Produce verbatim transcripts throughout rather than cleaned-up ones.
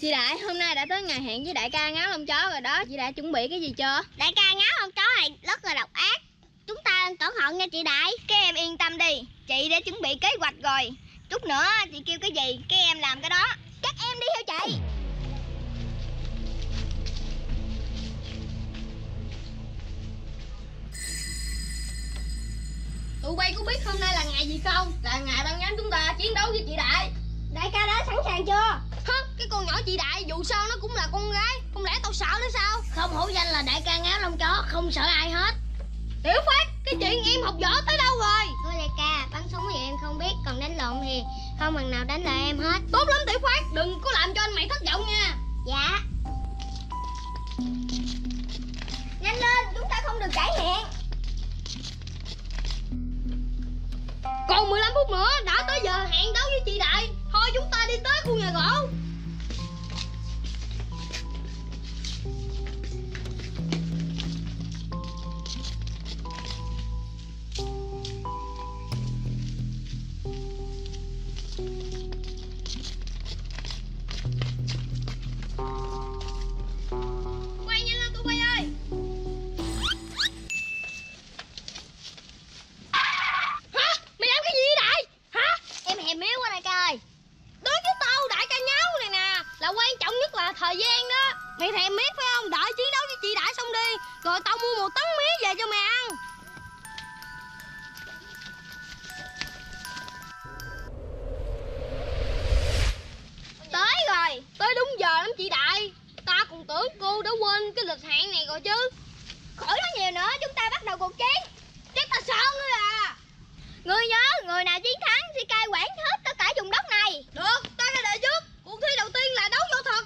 Chị Đại, hôm nay đã tới ngày hẹn với đại ca ngáo lông chó rồi đó. Chị Đại chuẩn bị cái gì chưa? Đại ca ngáo lông chó này rất là độc ác. Chúng ta nên cẩn thận nha chị Đại. Các em yên tâm đi, chị đã chuẩn bị kế hoạch rồi. Chút nữa chị kêu cái gì, các em làm cái đó. Các em đi theo chị. Tụi bay có biết hôm nay là ngày gì không? Là ngày ban nhóm chúng ta chiến đấu với chị Đại. Đại ca đã sẵn sàng chưa? Hứ, cái con nhỏ chị Đại dù sao nó cũng là con gái, không lẽ tao sợ nó sao? Không hổ danh là đại ca ngáo lông chó, không sợ ai hết. Tiểu Phát, cái chuyện em học võ tới đâu rồi? Thôi đại ca, bắn súng thì em không biết, còn đánh lộn thì không bằng nào đánh lại em hết. Tốt lắm Tiểu Phát, đừng có làm cho anh mày thất vọng nha. Dạ. Nhanh lên, chúng ta không được trễ hẹn. Còn mười lăm phút nữa đã tới giờ hẹn đấu với chị Đại. Thôi chúng ta đi tới khu nhà gỗ. Quay nhanh lên tụi bay ơi. Hả? Mày làm cái gì vậy Đại? Hả? Em hèm miếu quá đại ca ơi. Đối với tao đại ca nháo này nè là quan trọng nhất là thời gian đó. Mày thèm miết phải không? Đợi chiến đấu với chị Đại xong đi, rồi tao mua một tấn mía về cho mày ăn. Tới rồi, tới đúng giờ lắm chị Đại. Ta còn tưởng cô đã quên cái lịch hẹn này rồi chứ. Khỏi nói nhiều nữa, chúng ta bắt đầu cuộc chiến. Chắc ta sợ ngươi à. Người nhớ, người nào chiến thắng sẽ cai quản hết tất cả vùng đất này. Được, ta ra đề trước. Cuộc thi đầu tiên là đấu võ thuật.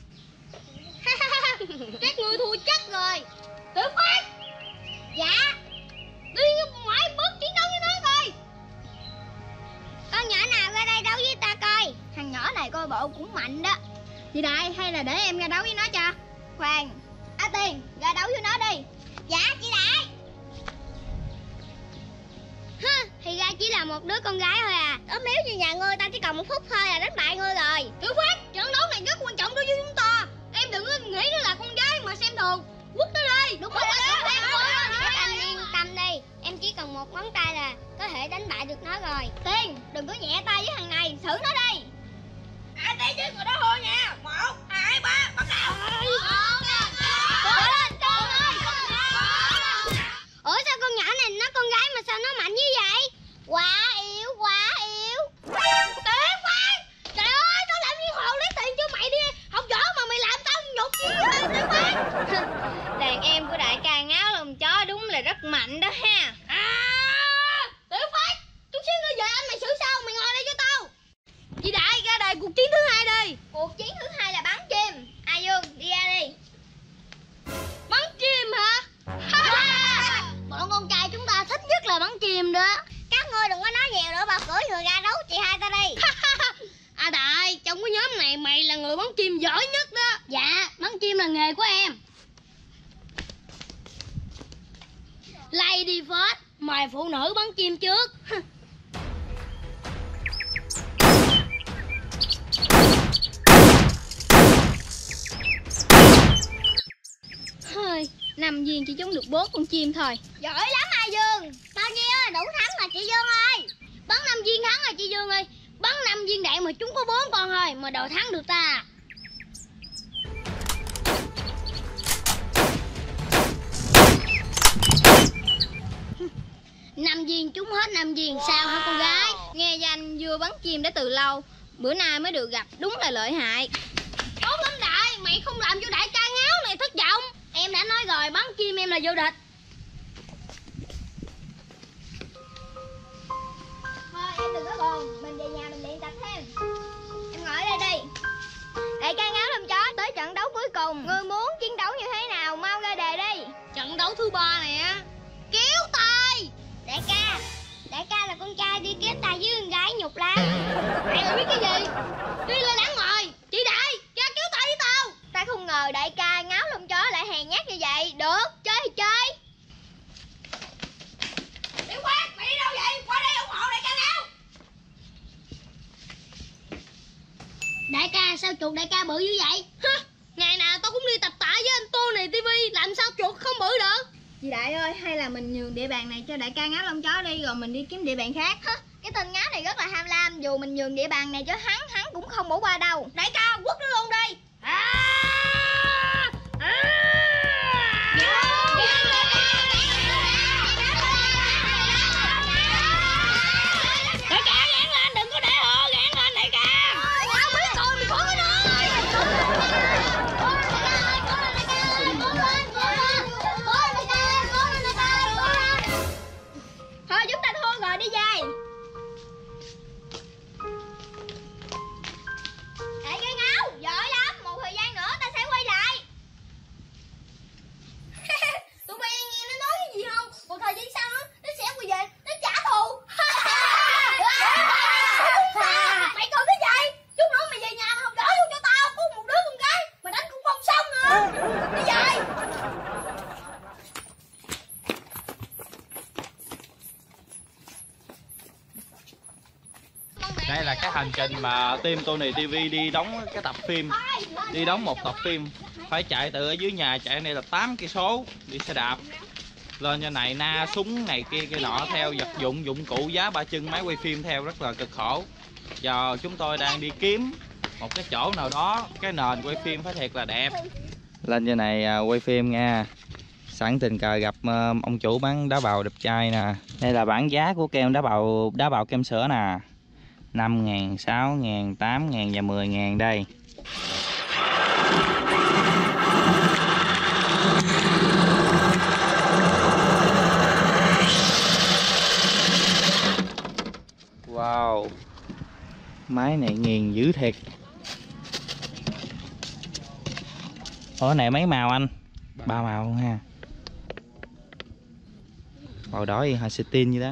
Các ngươi thua chắc rồi. Tiểu Phát. Dạ. Đi ngoài bước chiến đấu với nó coi. Con nhỏ nào ra đây đấu với ta coi. Thằng nhỏ này coi bộ cũng mạnh đó. Chị Đại, hay là để em ra đấu với nó cho? Khoan, Á Tiên, ra đấu với nó đi. Dạ chị Đại. Hơ, thì ra chỉ là một đứa con gái thôi à. Ốm yếu như nhà ngươi, ta chỉ còn một phút thôi là đánh bại ngươi rồi. Tiểu Phát, trận đấu này rất quan trọng đối với chúng ta. Em đừng có nghĩ nó là con gái mà xem thường. Quất nó đi. Đúng rồi đó. Các anh yên tâm đi, em chỉ cần một ngón tay là có thể đánh bại được nó rồi. Tiên, đừng có nhẹ tay với thằng này, xử nó đi. Ai tí trước người đó hô nha. Một, hai, ba, bắt đầu. Cố lên, Tiên ơi. Ủa sao con nhỏ này nó con gái mà sao nó mạnh như vậy? Quá yếu, quá yếu. Tiểu Phát, trời ơi, tao làm như hồ lấy tiền cho mày đi học võ mà mày làm tao nhục gì vậy Tiểu Phát? Đàn em của đại ca ngáo lông chó đúng là rất mạnh đó ha. À, Tiểu Phát, chút xíu nữa về anh mày xử sao? Mày ngồi đây cho tao. Chị Đại, ra đề cuộc chiến thứ hai đi. Cuộc chiến thứ hai là bắn chim. A Dương, đi ra đi. Bắn chim hả? Bọn con trai chúng ta thích nhất là bắn chim đó. Các ngươi đừng có nói nhiều nữa, bà cưỡi người ra đấu chị hai ta đi. À Đại, trong cái nhóm này mày là người bắn chim giỏi nhất đó. Dạ, bắn chim là nghề của em. Lady first, mời phụ nữ bắn chim trước. Hơi, nằm viên chỉ trúng được bốn con chim thôi. Giỏi lắm A Dương. Bao nhiêu đủ thắng mà chị Dương ơi. Bắn năm viên thắng rồi chị Dương ơi. Bắn năm viên đạn mà chúng có bốn con thôi mà đồ thắng được ta. Năm viên trúng hết năm viên. Sao hả con gái? Nghe danh vừa bắn chim đã từ lâu, bữa nay mới được gặp, đúng là lợi hại. Tốt lắm Đại, mày không làm cho đại ca ngáo này thất vọng. Em đã nói rồi, bắn chim em là vô địch. Thôi em đừng có buồn, mình về nhà mình luyện tập thêm. Em ngồi ở đây đi. Đại ca ngáo lông chó, tới trận đấu cuối cùng. Ngươi muốn chiến đấu như thế nào, mau ra đề đi. Trận đấu thứ ba nè. Kéo tay. Đại ca, đại ca là con trai đi kéo tay với con gái nhục lắm. Mày biết cái gì? Đi lên đằng ngoài. Chị Đại, ra kéo tay với tao. Ta không ngờ đại ca ngáo lông chó lại hèn nhát như vậy. Được, chơi thì chơi. Tiểu Phát, mày đi đâu vậy? Qua đây ủng hộ đại ca ngáo. Đại ca sao chủ chuột đại ca bự như vậy? Hả? Ngày nào tao cũng đi tập tạ với anh Tony ti vi, làm sao chuột không bự được? Chị Đại ơi, hay là mình nhường địa bàn này cho đại ca ngáo lông chó đi, rồi mình đi kiếm địa bàn khác. Hả? Cái tên ngáo này rất là ham lam. Dù mình nhường địa bàn này cho hắn, hắn cũng không bỏ qua đâu. Đại ca quất nó luôn đi. À! À! Đại ca gán lên, đừng có để hồ, gán lên đại ca. Không biết rồi, mình có cái nơi. Thôi chúng ta thua rồi, đi về. Ê cái ngáo, giỏi lắm. Một thời gian nữa ta sẽ quay lại. Tụi bay nghe nó nói cái gì không? Một thời gian sau nó, nó sẽ quay về, nó trả thù. Mày cười cái gì? Chút nữa mày về nhà mày không đỡ luôn cho tao. Có một đứa con gái mà đánh cũng không xong nữa. Đi về. Đây là cái hành trình mà team Tony ti vi đi đóng cái tập phim, đi đóng một tập phim phải chạy từ ở dưới nhà chạy đây là tám cây số, đi xe đạp lên cho này na súng này kia kia nọ theo vật dụng dụng cụ giá ba chân máy quay phim theo, rất là cực khổ. Giờ chúng tôi đang đi kiếm một cái chỗ nào đó cái nền quay phim phải thiệt là đẹp. Lên trên này quay phim nha. Sẵn tình cờ gặp ông chủ bán đá bào đẹp trai nè. Đây là bảng giá của kem đá bào đá bào kem sữa nè. năm ngàn, sáu ngàn, tám ngàn và mười ngàn đây. Wow, máy này nghiền dữ thiệt. Ủa này mấy màu anh? Ba màu luôn ha. Màu đỏ gì Hasetin như đó.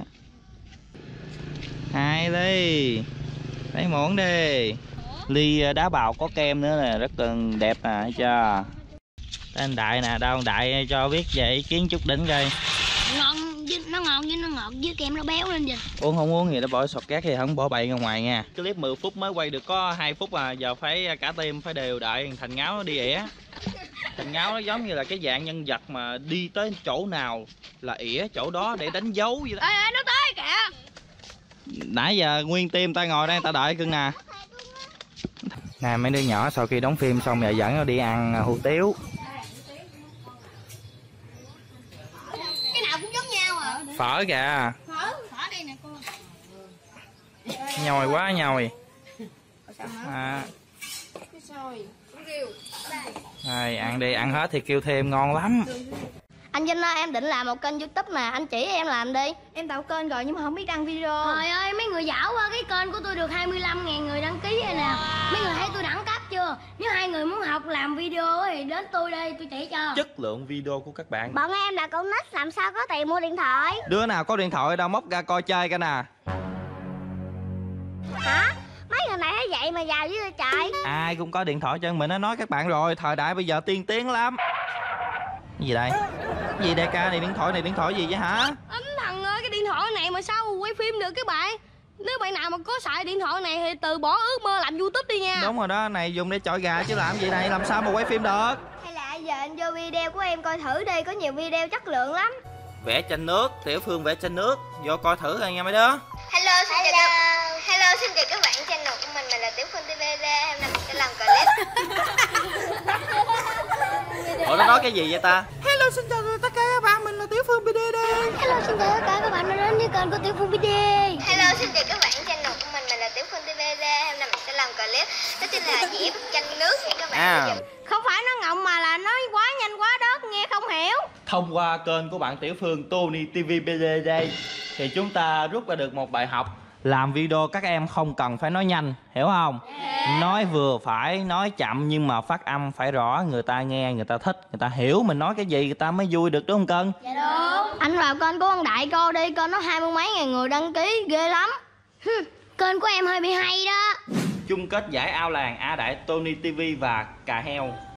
Hai ly, lấy muỗng đi. Ly đá bào có kem nữa nè, rất là đẹp nè, thấy chưa? Anh Đại nè, đâu anh Đại cho biết về ý kiến chút đỉnh coi. Ngon, nó ngon với nó ngọt với kem nó béo lên vậy. Uống không uống gì nó bỏ sọt cát thì không bỏ bậy ra ngoài nha. Clip mười phút mới quay được có hai phút à, giờ phải cả team phải đều đợi Thành Ngáo nó đi ỉa. Thành Ngáo nó giống như là cái dạng nhân vật mà đi tới chỗ nào là ỉa chỗ đó để đánh dấu vậy đó. Ê, ê, nó tới kìa. Nãy giờ nguyên team ta ngồi đây ta đợi cưng nè. Nè mấy đứa nhỏ sau khi đóng phim xong rồi dẫn nó đi ăn hủ tiếu. Cái nào cũng giống nhau à. Phở kìa. Phở, phở đây nè cô. Nhồi quá nhồi. À. Rồi ăn đi, ăn hết thì kêu thêm ngon lắm. Anh Vinh ơi, em định làm một kênh YouTube mà, anh chỉ em làm đi. Em tạo kênh rồi nhưng mà không biết đăng video. Trời ơi, mấy người giảo quá, cái kênh của tôi được hai mươi lăm ngàn người đăng ký rồi nè. Mấy người thấy tôi đẳng cấp chưa? Nếu hai người muốn học làm video thì đến tôi đây, tôi chỉ cho. Chất lượng video của các bạn. Bọn em là con nít, làm sao có tiền mua điện thoại? Đứa nào có điện thoại đâu móc ra coi chơi cái nè. Hả? Mấy người này thấy vậy mà giàu dữ vậy trời. Ai cũng có điện thoại cho mình, nó nói các bạn rồi, thời đại bây giờ tiên tiến lắm. Cái gì đây? Cái gì đây ca này, điện thoại này điện thoại gì vậy hả? Anh thằng ơi, cái điện thoại này mà sao quay phim được các bạn? Nếu bạn nào mà có xài điện thoại này thì từ bỏ ước mơ làm YouTube đi nha. Đúng rồi đó, này dùng để chọi gà chứ làm gì này, làm sao mà quay phim được? Hay là giờ anh vô video của em coi thử đi, có nhiều video chất lượng lắm. Vẽ tranh nước, Tiểu Phương vẽ tranh nước, vô coi thử rồi nha mấy đứa. Hello, xin chào các Hello, xin chào các bạn, channel của mình, mình là Tiểu Phương ti vi. Hôm nay mình sẽ làm clip. Ủa nó nói cái gì vậy ta? Hello, xin chào tất cả các bạn, mình là Tiểu Phương bê đê đây. Hello, xin chào tất cả các bạn đã đến với kênh của Tiểu Phương bê đê. Hello, xin chào các bạn, channel của mình, mình là Tiểu Phương ti vi. Hôm nay mình sẽ làm clip, đó chính là vẽ bức tranh nước nha các bạn. À. Không phải nó ngọng mà là nói quá nhanh quá đớt, nghe không hiểu. Thông qua kênh của bạn Tiểu Phương Tony ti vi bê đê đây thì chúng ta rút ra được một bài học. Làm video các em không cần phải nói nhanh, hiểu không? Yeah. Nói vừa phải, nói chậm nhưng mà phát âm phải rõ, người ta nghe, người ta thích, người ta hiểu mình nói cái gì người ta mới vui được, đúng không Cân? Dạ đúng. Anh vào kênh của con Đại cô đi, kênh nó hai mươi mấy ngàn người đăng ký, ghê lắm. Kênh của em hơi bị hay đó. Chung kết giải ao làng A Đại Tony ti vi và Cà Heo.